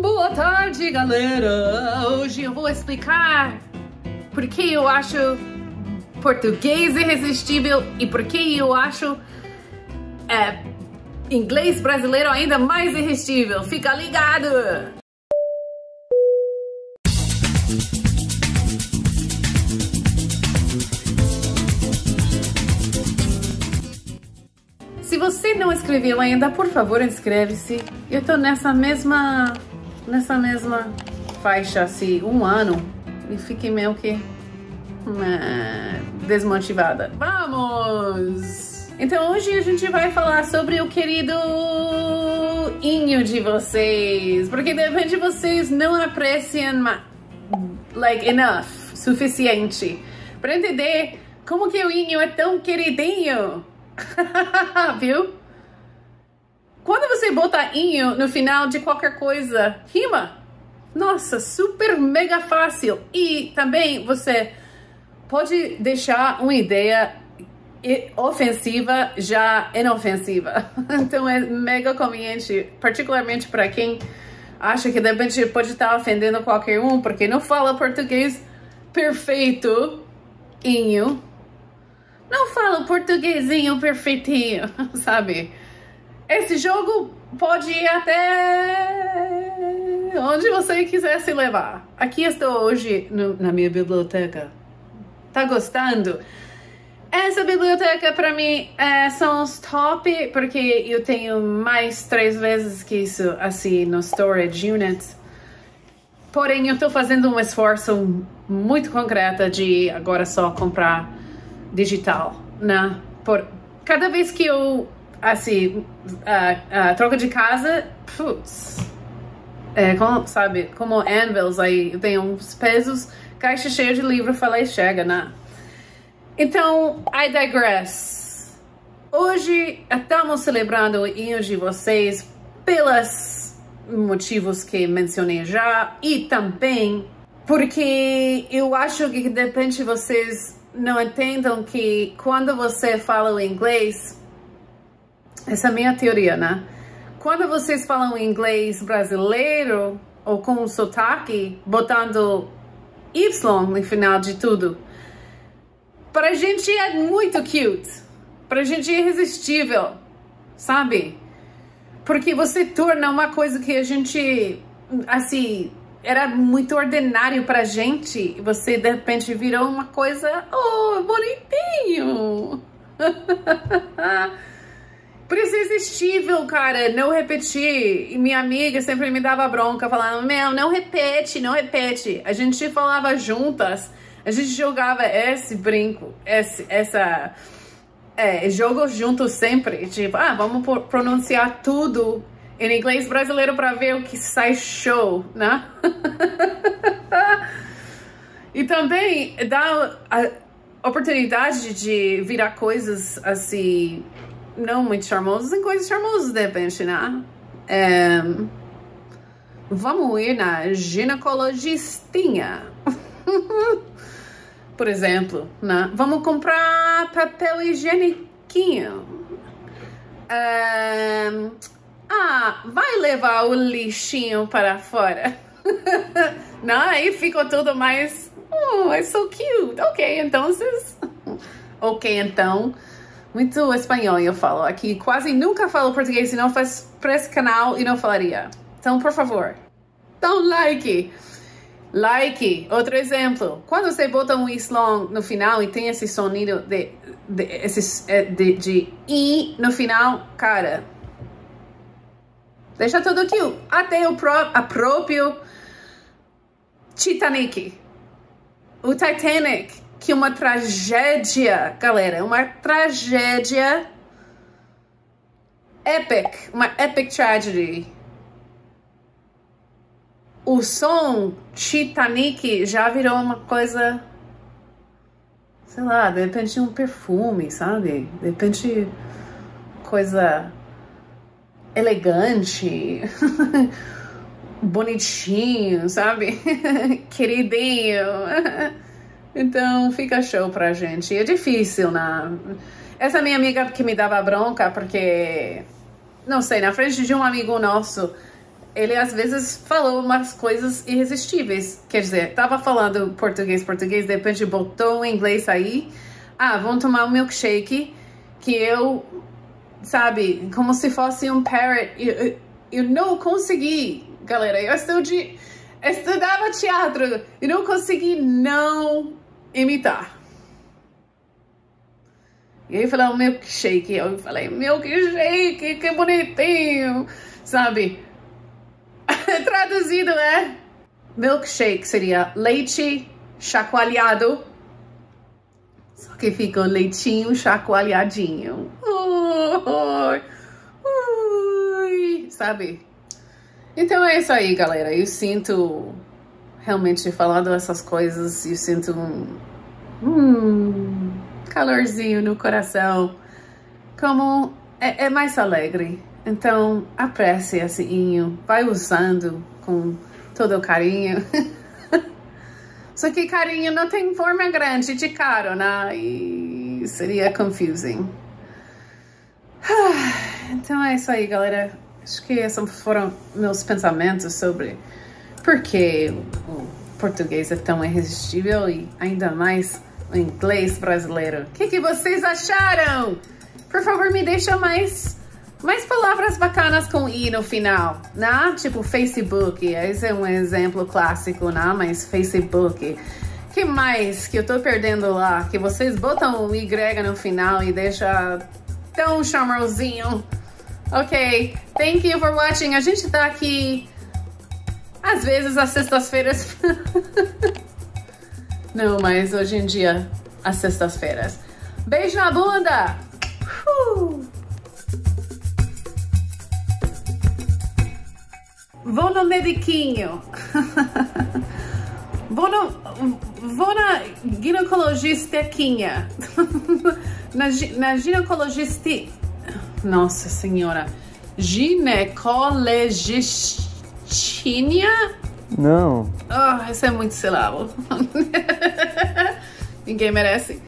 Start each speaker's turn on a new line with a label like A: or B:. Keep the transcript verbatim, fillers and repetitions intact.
A: Boa tarde, galera! Hoje eu vou explicar por que eu acho português irresistível e por que eu acho é, inglês brasileiro ainda mais irresistível. Fica ligado! Se você não escreveu ainda, por favor, inscreve-se. Eu tô nessa mesma, nessa mesma faixa, assim, um ano. E fiquei meio que uh, desmotivada. Vamos! Então hoje a gente vai falar sobre o querido inho de vocês. Porque de repente vocês não apreciam, like, enough, suficiente, para entender como que o inho é tão queridinho. Viu? Quando você bota inho no final de qualquer coisa, rima. Nossa, super mega fácil. E também você pode deixar uma ideia ofensiva já inofensiva. Então é mega conveniente, particularmente para quem acha que de repente pode estar ofendendo qualquer um porque não fala português perfeito. Inho. Não falo portuguesinho perfeitinho, sabe? Esse jogo pode ir até onde você quiser se levar. Aqui estou hoje no, na minha biblioteca. Tá gostando? Essa biblioteca para mim é, são os top, porque eu tenho mais três vezes que isso assim no storage unit. Porém, eu tô fazendo um esforço muito concreto de agora só comprar digital, né? Por cada vez que eu assim uh, uh, troco de casa, putz, é, como, sabe, como anvils aí, eu tenho uns pesos, caixa cheia de livro, falei, chega, né? Então, I digress. Hoje estamos celebrando o inho de vocês pelos motivos que mencionei já e também porque eu acho que de repente vocês não entendam que quando você fala o inglês, essa é a minha teoria, né? Quando vocês falam inglês brasileiro ou com um sotaque, botando Y no final de tudo, pra gente é muito cute, pra gente é irresistível, sabe? Porque você torna uma coisa que a gente, assim, era muito ordinário pra gente, você de repente virou uma coisa, oh, bonitinho. Por isso é irresistível, cara, não repetir. E minha amiga sempre me dava bronca, falando, meu, não repete, não repete. A gente falava juntas, a gente jogava esse brinco, esse, essa, é, jogo junto sempre, tipo, ah, vamos pronunciar tudo em inglês brasileiro para ver o que sai show, né? E também dá a oportunidade de virar coisas assim, não muito charmosas, em coisas charmosas de repente, né? É, vamos ir na ginecologistinha. Por exemplo, né? Vamos comprar papel higiênico. Um, ah, vai levar o lixinho para fora. Não, aí ficou tudo mais, oh, it's so cute. Ok, então vocês... Ok, então, muito espanhol eu falo aqui. Quase nunca falo português se não faz para esse canal e não falaria. Então, por favor, dá um like. Like, outro exemplo, quando você bota um Y no final e tem esse sonido de, de, esse, de, de I no final, cara, deixa tudo cute. Até o pró a próprio Titanic, o Titanic, que é uma tragédia, galera, uma tragédia epic, uma epic tragedy. O som Titanic já virou uma coisa, sei lá, de repente um perfume, sabe? De repente coisa elegante, bonitinho, sabe? Queridinho. Então fica show pra gente. É difícil, né? Essa minha amiga que me dava bronca porque, não sei, na frente de um amigo nosso, ele às vezes falou umas coisas irresistíveis. Quer dizer, tava falando português, português, de repente botou o inglês aí. Ah, vamos tomar um milkshake, que eu, sabe, como se fosse um parrot. Eu, eu não consegui, galera, eu estudi, estudava teatro e não consegui não imitar. E aí falou um milkshake, eu falei, milkshake, que bonitinho, sabe? Traduzido é, milkshake seria leite chacoalhado, só que fica o leitinho chacoalhadinho. Ui, ui, sabe? Então é isso aí, galera. Eu sinto, realmente, falando essas coisas, eu sinto um hum, calorzinho no coração, como é, é mais alegre. Então, aprecie esse inho, vai usando com todo o carinho. Só que carinho não tem forma grande de caro, né? E seria confusing. Então é isso aí, galera. Acho que esses foram meus pensamentos sobre por que o português é tão irresistível e ainda mais o inglês brasileiro. O que, que vocês acharam? Por favor, me deixa mais... mais palavras bacanas com i no final, né? Tipo Facebook, esse é um exemplo clássico, né? Mas Facebook, que mais que eu tô perdendo lá? Que vocês botam o Y no final e deixa tão charmosinho. Ok, thank you for watching. A gente tá aqui, às vezes, às sextas-feiras. Não, mas hoje em dia, às sextas-feiras. Beijo na bunda! Uh! Vou no mediquinho. Vou, no, vou na ginecologistequinha. na, na ginecologisti... Nossa senhora. Ginecologistinha?
B: Não.
A: Oh, isso é muito sílabo. Ninguém merece.